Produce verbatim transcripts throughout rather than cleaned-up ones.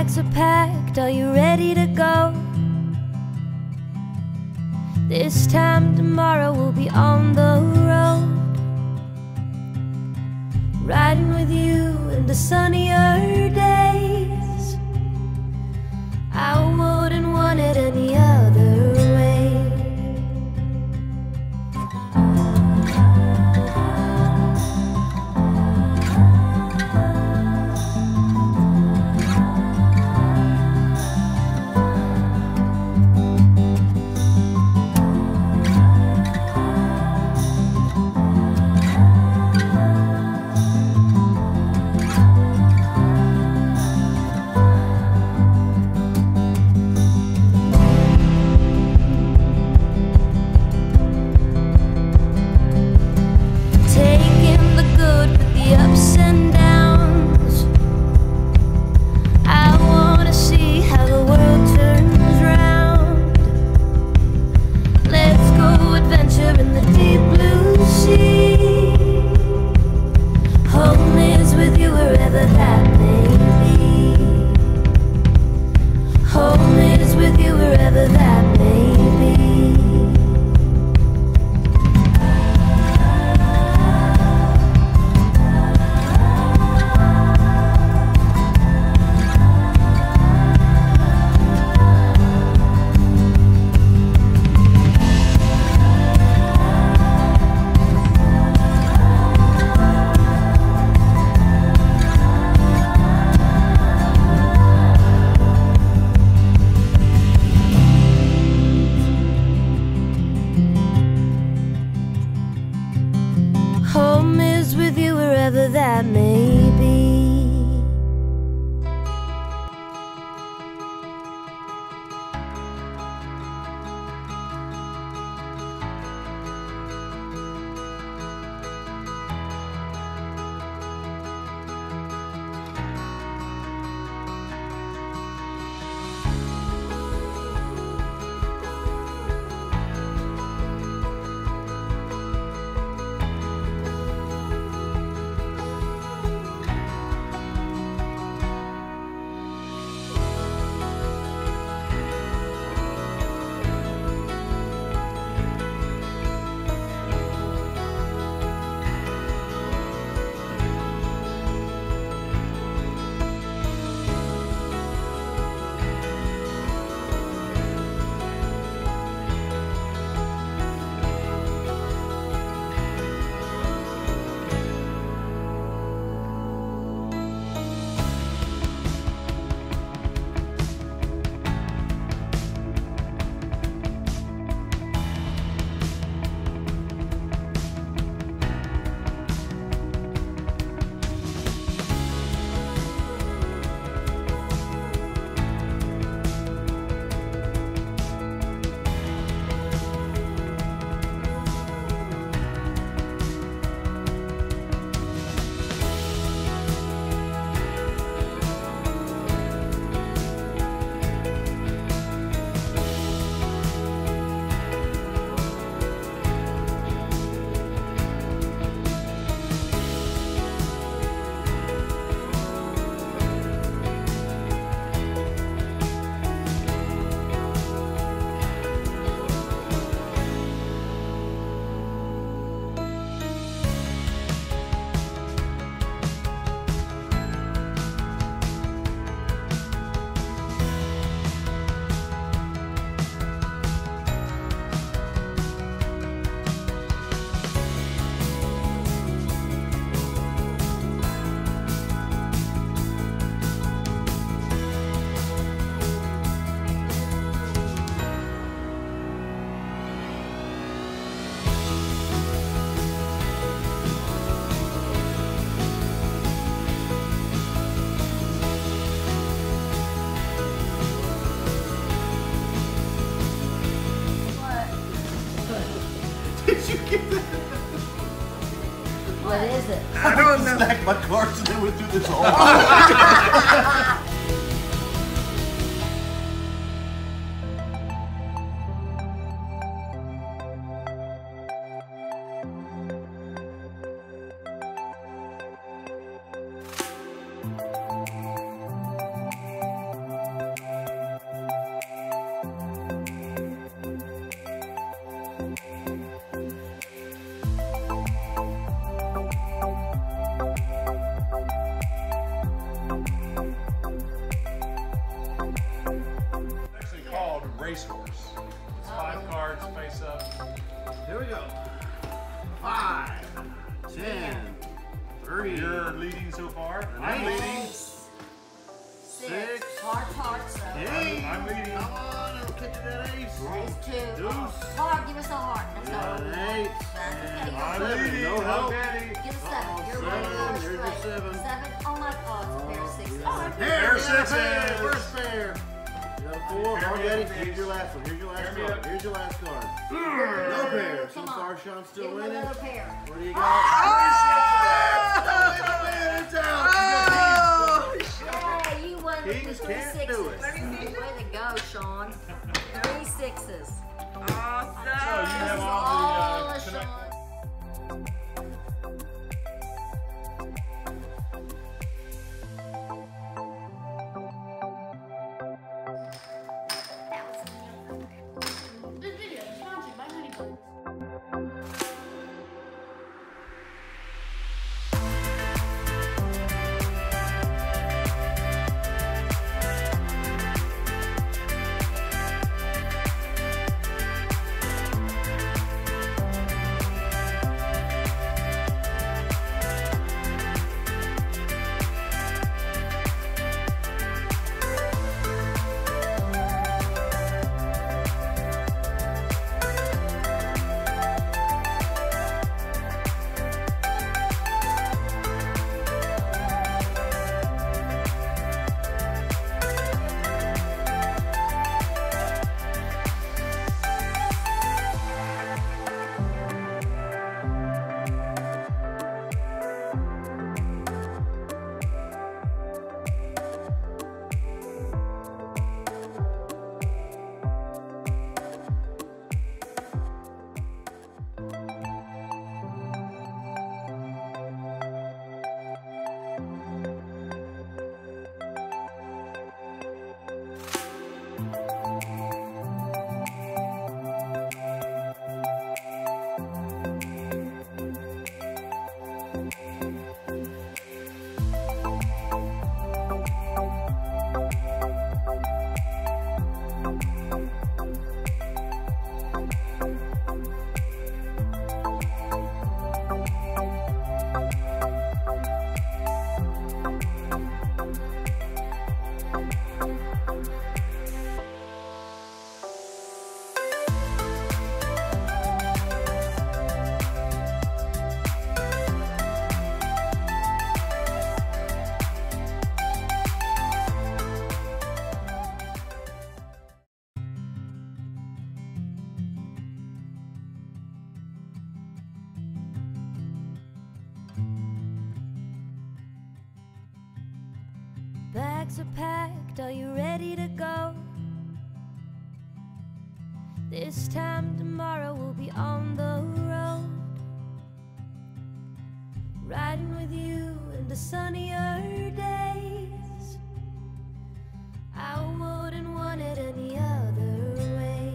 bags are packed, are you ready to go? This time tomorrow we'll be on the road, riding with you into sunnier days. I wouldn't want it any other way. Home is with you wherever that may be. What is it? I don't know. Stack my cards and then we do this all. course. It's five cards, face up. Here we go. Five, ten, three. You're leading so far. I'm Eight. leading. Six. Hard cards. Eight. I'm leading. Come on, it'll catch you that ace. Ace two. Deuce. Hard, give us a heart. Let's Got go. an eight. That's okay. And I'm seven. leading. No I'm help. ready. Give us Uh-oh, seven. You're ready to go seven. Here's your straight. seven. Seven. Oh my God. It's a pair of sixes. Oh, Pair pair of sixes. First pair. You got a four. Pair Hard me ready. up, Here's please. your last one. Here's your last Pair me card. up. Here's your last card. No pair. So Come far, on. Sean's still Give him winning. another pair. What do you got? Oh, it's out. Yeah, you won with Kings the three can't sixes. do it. Way to go, Sean. Three sixes. So you have This is all all the uh, of connect. Sean. This video is sponsored by Honeybuns. Bags are packed, are you ready to go? This time tomorrow we'll be on the road, riding with you in the sunnier days. I wouldn't want it any other way.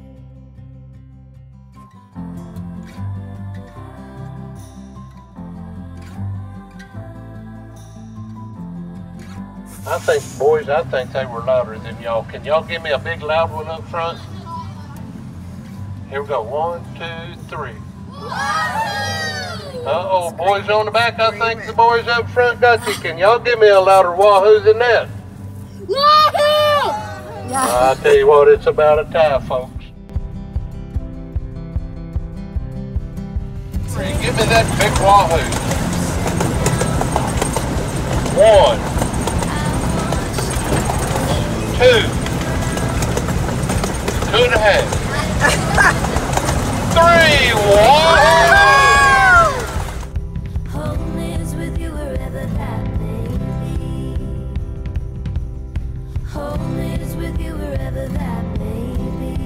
I think, boys, I think they were louder than y'all. Can y'all give me a big loud one up front? Here we go. One, two, three. Uh-oh, boys on the back. I think the boys up front got you. Can y'all give me a louder wahoo than that? Woohoo! I'll tell you what, it's about a tie, folks. Three, give me that big wahoo. One. Two. Two and a half. Three. Wahoo! Home is with you wherever that may be. Home is with you wherever that may be.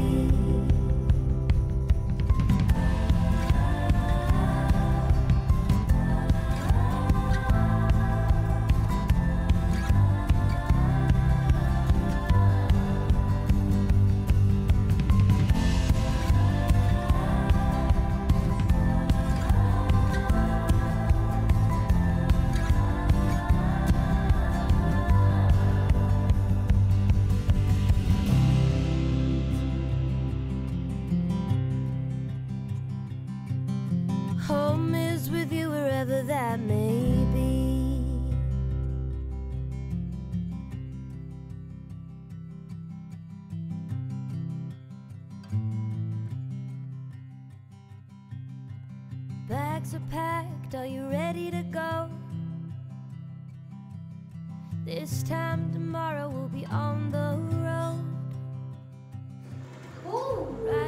bags are packed, are you ready to go? This time tomorrow we'll be on the road. Ooh. Right